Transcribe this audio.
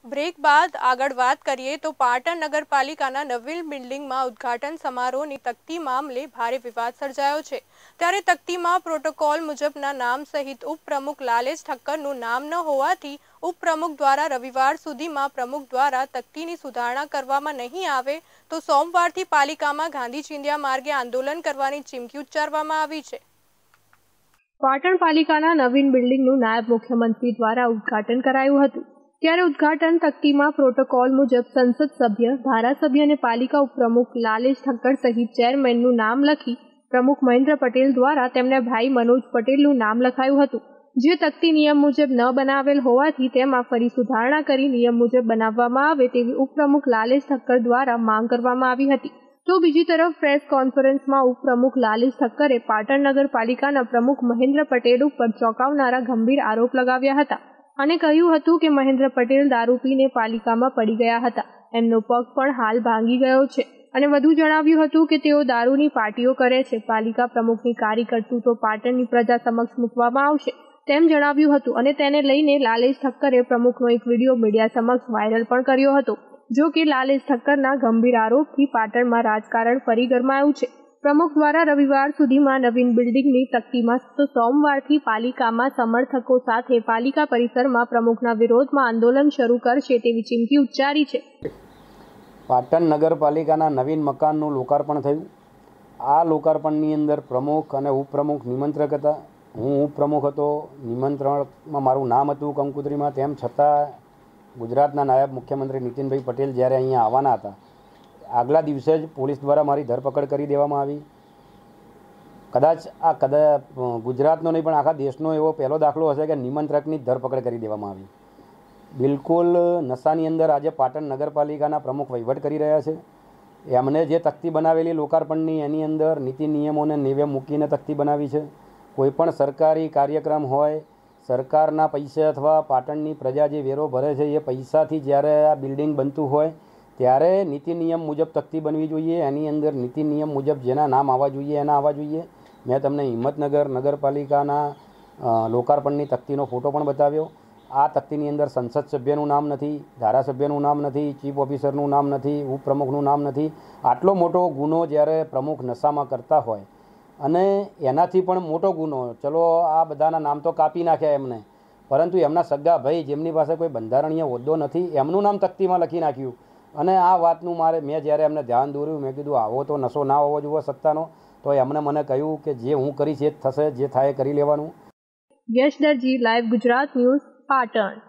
Break બાદ આગળ વાત કરીએ તો પાટણ નગરપાલિકાના નવીન બિલ્ડિંગમાં ઉદ્ઘાટન સમારોહની તકતી મામલે ભારે વિવાદ સર્જાયો છે। ત્યારે તકતીમાં પ્રોટોકોલ મુજબના નામ સહિત ઉપપ્રમુખ લાલેશ ઠક્કરનું નામ ન હોવાથી ઉપપ્રમુખ દ્વારા રવિવાર સુધીમાં પ્રમુખ દ્વારા તકતીની સુધારણા કરવામાં નહીં આવે તો સોમવારથી પાલિકામાં ગાંધી ચિંધ્યા માર્ગે આંદોલન કરવાની ચીમકી ઉચ્ચારવામાં આવી છે। પાટણ પાલિકાના નવીન બિલ્ડિંગનું નાયબ મુખ્યમંત્રી દ્વારા ઉદ્ઘાટન કરાયું હતું। ત્યારે ઉદ્ઘાટન તકતીમાં પ્રોટોકોલ મુજબ સંસદ સભ્ય, ધારાસભ્ય અને પાલિકા ઉપપ્રમુખ લાલેશ ઠક્કર સહિત ચેરમેનનું નામ લખી પ્રમુખ મહેન્દ્ર પટેલ દ્વારા તેમના ભાઈ મનોજ પટેલનું નામ લખાયું હતું, જે તકતી નિયમ મુજબ ન બનાવેલ હોવાથી તેમાં ફરી સુધારણા કરી નિયમ મુજબ બનાવવામાં આવે તેવી ઉપપ્રમુખ લાલેશ ઠક્કર દ્વારા માંગ કરવામાં આવી હતી। તો બીજી તરફ પ્રેસ કોન્ફરન્સમાં ઉપપ્રમુખ લાલેશ ઠક્કરે પાટણ નગરપાલિકાના પ્રમુખ મહેન્દ્ર પટેલ ઉપર ચોંકાવનારા ગંભીર આરોપ લગાવ્યા હતા અને કહ્યું હતું કે મહેન્દ્ર પટેલ દારૂ પીને પાલિકામાં પડી ગયા હતા, એમનો પગ પણ હાલ ભાંગી ગયો છે અને વધુ જણાવ્યું હતું કે તેઓ દારૂની પાર્ટીઓ કરે છે। પાલિકા પ્રમુખની કારી કરતૂતો પાટણની પ્રજા સમક્ષ મૂકવામાં આવશે તેમ જણાવ્યું હતું અને તેને લઈને લાલેશ ઠક્કરે પ્રમુખનો એક વિડીયો મીડિયા સમક્ષ વાયરલ પણ કર્યો હતો। જો કે લાલેશ ઠક્કરના ગંભીર આરોપથી પાટણમાં રાજકારણ ફરી ગરમાયું છે। પ્રમુખ દ્વારા રવિવાર સુધીમાં નવીન બિલ્ડિંગની તકતીમાં તો સોમવારથી પાલિકામાં સમર્થકો સાથે પાલિકા પરિસરમાં પ્રમુખના વિરોધમાં આંદોલન શરૂ કરશે તેવી ચીમકી ઉચ્ચારી છે। પાટણ નગરપાલિકાના નવીન મકાનનું લોકાર્પણ થયું। આ લોકાર્પણની અંદર પ્રમુખ અને ઉપપ્રમુખ નિમંત્રક હતા। હું ઉપપ્રમુખ હતો, નિમંત્રણમાં મારું નામ હતું કંકોત્રીમાં। તેમ છતાં ગુજરાતના નાયબ મુખ્યમંત્રી નીતિનભાઈ પટેલ જ્યારે અહીંયા આવવાના હતા, આગલા દિવસે જ પોલીસ દ્વારા મારી ધરપકડ કરી દેવામાં આવી। કદાચ ગુજરાતનો નહીં પણ આખા દેશનો એવો પહેલો દાખલો હશે કે નિમંત્રકની ધરપકડ કરી દેવામાં આવી। બિલકુલ નશાની અંદર આજે પાટણ નગરપાલિકાના પ્રમુખ વહીવટ કરી રહ્યા છે। એમને જે તકતી બનાવેલી લોકાર્પણની એની અંદર નીતિ નિયમોને નેવે મૂકીને તકતી બનાવી છે। કોઈપણ સરકારી કાર્યક્રમ હોય, સરકારના પૈસા અથવા પાટણની પ્રજા જે વેરો ભરે છે એ પૈસાથી જ્યારે આ બિલ્ડિંગ બનતું હોય ત્યારે નીતિ નિયમ મુજબ તકતી બનવી જોઈએ। એની અંદર નીતિ નિયમ મુજબ જેના નામ આવવા જોઈએ એના આવવા જોઈએ। મેં તમને હિંમતનગર નગરપાલિકાના લોકાર્પણની તકતીનો ફોટો પણ બતાવ્યો। આ તકતીની અંદર સંસદ સભ્યનું નામ નથી, ધારાસભ્યનું નામ નથી, ચીફ ઓફિસરનું નામ નથી, ઉપપ્રમુખનું નામ નથી। આટલો મોટો ગુનો જ્યારે પ્રમુખ નશામાં કરતા હોય અને એનાથી પણ મોટો ગુનો, ચલો આ બધાના નામ તો કાપી નાખ્યા એમને, પરંતુ એમના સગા ભાઈ જેમની પાસે કોઈ બંધારણીય હોદ્દો નથી એમનું નામ તકતીમાં લખી નાખ્યું। અને આ વાતનું મેં જ્યારે એમને ધ્યાન દોર્યું, મેં કીધું આવો તો નશો ના હોવો જોઈએ સત્તાનો, તો એમણે મને કહ્યું કે જે હું કરીશ એ જ થશે, જે થાય કરી લેવાનું। Yash Darji, live Gujarat news, Patan.